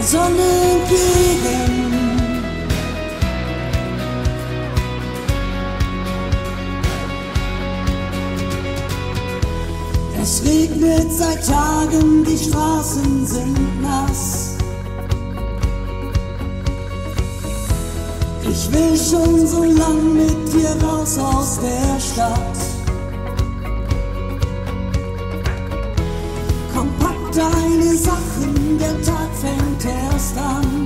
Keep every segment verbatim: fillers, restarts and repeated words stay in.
der Sonne entgegen. Es regnet seit Tagen, die Straßen sind nass. Ich will schon so lang mit dir raus aus der Stadt. Komm, pack deine Sachen, der Tag fängt erst an.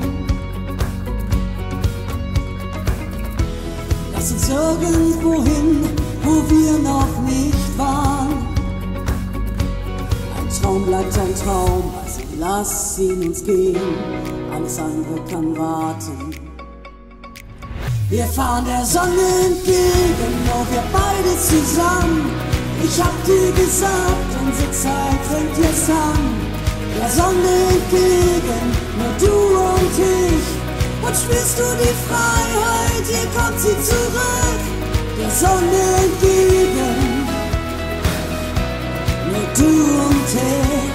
Lass uns irgendwo hin, wo wir noch nicht waren. Ein Traum bleibt ein Traum, also lass ihn uns gehen. Alles andere kann warten. Wir fahren der Sonne entgegen, nur wir beide zusammen. Ich hab dir gesagt, unsere Zeit fängt jetzt an. Der Sonne entgegen, nur du und ich. Und spürst du die Freiheit, hier kommt sie zurück. Der Sonne entgegen, nur du und ich.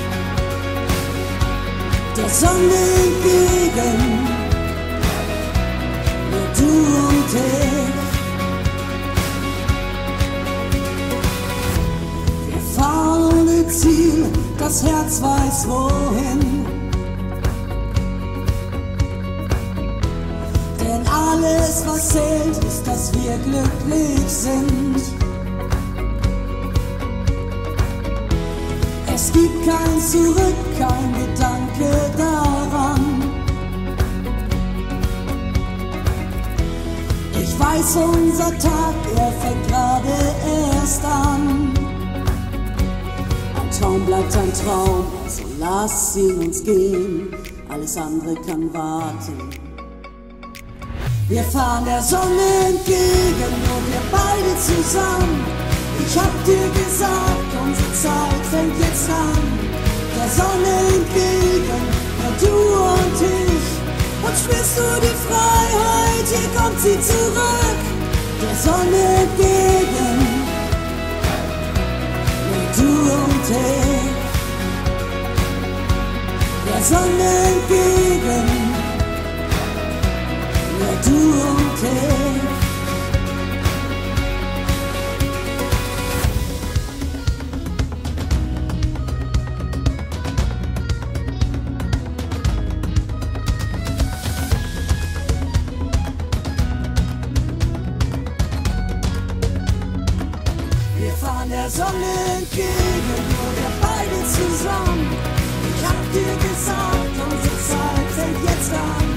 Der Sonne entgegen, du und ich. Wir fahren ohne Ziel, das Herz weiß wohin. Denn alles, was zählt, ist, dass wir glücklich sind. Es gibt kein Zurück, kein Gedanke daran. Ich weiß, unser Tag, er fängt gerade erst an. Ein Traum bleibt ein Traum, also lass ihn uns gehen. Alles andere kann warten. Wir fahren der Sonne entgegen, nur wir beide zusammen. Ich hab dir gesagt, unsere Zeit fängt jetzt an. Der Sonne entgegen, nur du und ich. Und spürst du die Freiheit, hier kommt sie zurück. Der Sonne entgegen, nur du und ich. Der Sonne entgegen, nur du und ich. Wir fahren der Sonne entgegen, nur wir beide zusammen. Ich hab dir gesagt, unsere Zeit fängt jetzt an.